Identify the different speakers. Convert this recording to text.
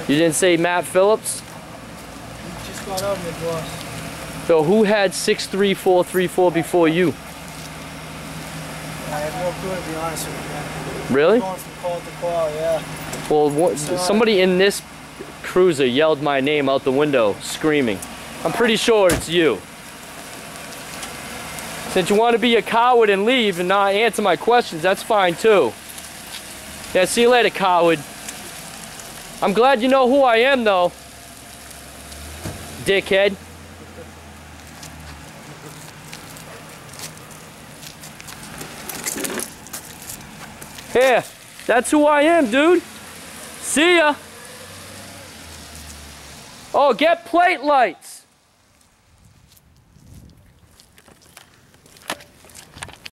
Speaker 1: You didn't say Matt Phillips?
Speaker 2: He just got out, my boss.
Speaker 1: So who had 63434 before you?
Speaker 2: I have no clue, to be honest with you.
Speaker 1: Really?
Speaker 2: Going from call to call, yeah.
Speaker 1: Well, somebody in this cruiser yelled my name out the window, screaming. I'm pretty sure it's you. Since you want to be a coward and leave and not answer my questions, that's fine too. Yeah, see you later, coward. I'm glad you know who I am, though. Dickhead. Here, that's who I am, dude. See ya. Oh, get plate lights.